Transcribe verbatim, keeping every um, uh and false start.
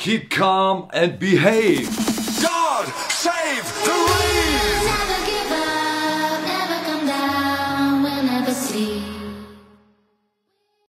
keep calm and behave. God save the rave!